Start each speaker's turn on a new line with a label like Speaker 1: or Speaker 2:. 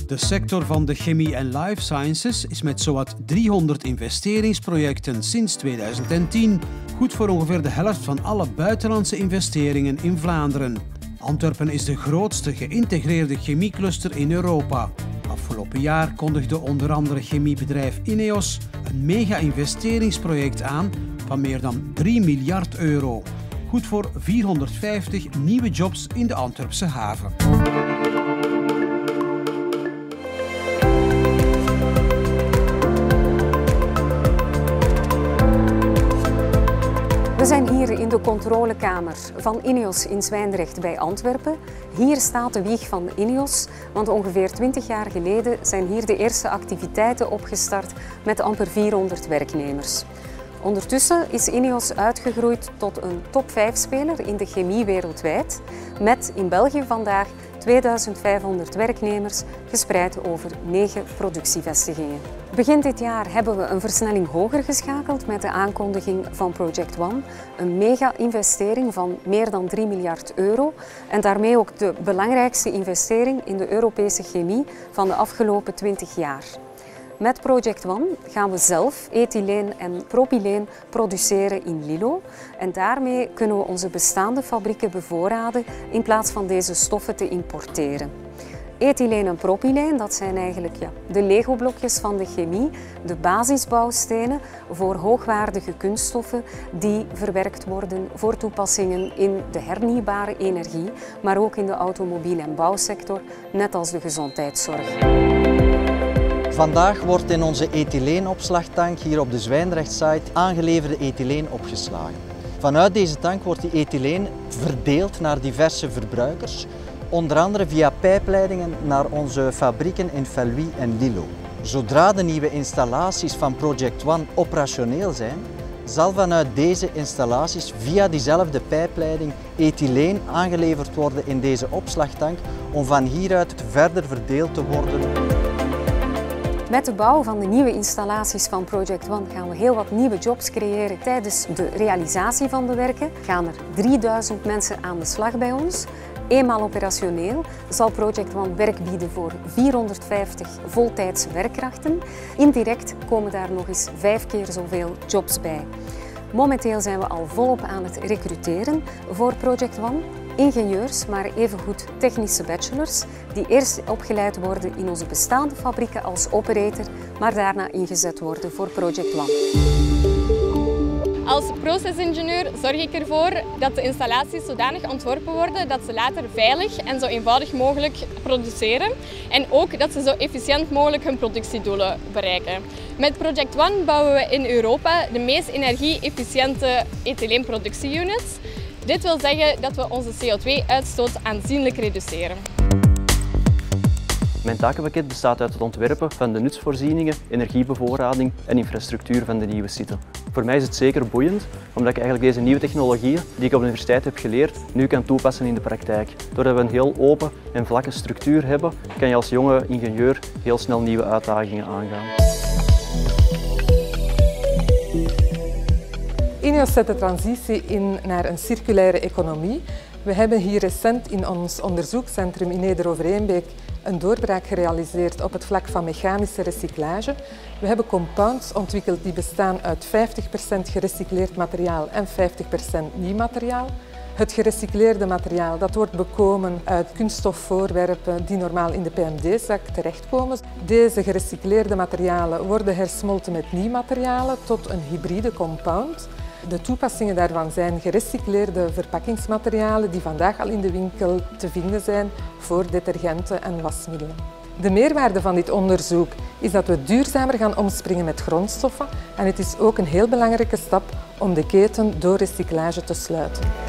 Speaker 1: De sector van de chemie en life sciences is met zowat 300 investeringsprojecten sinds 2010 goed voor ongeveer de helft van alle buitenlandse investeringen in Vlaanderen. Antwerpen is de grootste geïntegreerde chemiecluster in Europa. Afgelopen jaar kondigde onder andere chemiebedrijf Ineos een mega-investeringsproject aan van meer dan 3 miljard euro. Goed voor 450 nieuwe jobs in de Antwerpse haven.
Speaker 2: We zijn hier in de controlekamer van Ineos in Zwijndrecht bij Antwerpen. Hier staat de wieg van Ineos, want ongeveer 20 jaar geleden zijn hier de eerste activiteiten opgestart met amper 400 werknemers. Ondertussen is Ineos uitgegroeid tot een top 5-speler in de chemie wereldwijd, met in België vandaag 2500 werknemers verspreid over 9 productievestigingen. Begin dit jaar hebben we een versnelling hoger geschakeld met de aankondiging van Project One, een mega-investering van meer dan 3 miljard euro en daarmee ook de belangrijkste investering in de Europese chemie van de afgelopen 20 jaar. Met Project One gaan we zelf ethyleen en propyleen produceren in Lilo en daarmee kunnen we onze bestaande fabrieken bevoorraden in plaats van deze stoffen te importeren. Ethyleen en propyleen, dat zijn eigenlijk de Lego-blokjes van de chemie, de basisbouwstenen voor hoogwaardige kunststoffen die verwerkt worden voor toepassingen in de hernieuwbare energie, maar ook in de automobiel- en bouwsector, net als de gezondheidszorg.
Speaker 3: Vandaag wordt in onze ethyleenopslagtank hier op de Zwijndrecht-site aangeleverde ethyleen opgeslagen. Vanuit deze tank wordt die ethyleen verdeeld naar diverse verbruikers, onder andere via pijpleidingen naar onze fabrieken in Felluy en Lilo. Zodra de nieuwe installaties van Project One operationeel zijn, zal vanuit deze installaties via diezelfde pijpleiding ethyleen aangeleverd worden in deze opslagtank om van hieruit verder verdeeld te worden.
Speaker 2: Met de bouw van de nieuwe installaties van Project One gaan we heel wat nieuwe jobs creëren. Tijdens de realisatie van de werken gaan er 3000 mensen aan de slag bij ons. Eenmaal operationeel zal Project One werk bieden voor 450 voltijdse werkkrachten. Indirect komen daar nog eens 5 keer zoveel jobs bij. Momenteel zijn we al volop aan het recruteren voor Project One. Ingenieurs, maar evengoed technische bachelors, die eerst opgeleid worden in onze bestaande fabrieken als operator, maar daarna ingezet worden voor Project One.
Speaker 4: Als procesingenieur zorg ik ervoor dat de installaties zodanig ontworpen worden dat ze later veilig en zo eenvoudig mogelijk produceren en ook dat ze zo efficiënt mogelijk hun productiedoelen bereiken. Met Project One bouwen we in Europa de meest energie-efficiënte ethyleenproductie-units. Dit wil zeggen dat we onze CO2-uitstoot aanzienlijk reduceren.
Speaker 5: Mijn takenpakket bestaat uit het ontwerpen van de nutsvoorzieningen, energiebevoorrading en infrastructuur van de nieuwe site. Voor mij is het zeker boeiend, omdat ik eigenlijk deze nieuwe technologieën die ik op de universiteit heb geleerd, nu kan toepassen in de praktijk. Doordat we een heel open en vlakke structuur hebben, kan je als jonge ingenieur heel snel nieuwe uitdagingen aangaan.
Speaker 6: Ineos zet de transitie in naar een circulaire economie. We hebben hier recent in ons onderzoekscentrum in Neder-Overeenbeek een doorbraak gerealiseerd op het vlak van mechanische recyclage. We hebben compounds ontwikkeld die bestaan uit 50% gerecycleerd materiaal en 50% nieuw materiaal. Het gerecycleerde materiaal dat wordt bekomen uit kunststofvoorwerpen die normaal in de PMD-zak terechtkomen. Deze gerecycleerde materialen worden hersmolten met nieuw materialen tot een hybride compound. De toepassingen daarvan zijn gerecycleerde verpakkingsmaterialen die vandaag al in de winkel te vinden zijn voor detergenten en wasmiddelen. De meerwaarde van dit onderzoek is dat we duurzamer gaan omspringen met grondstoffen en het is ook een heel belangrijke stap om de keten door recyclage te sluiten.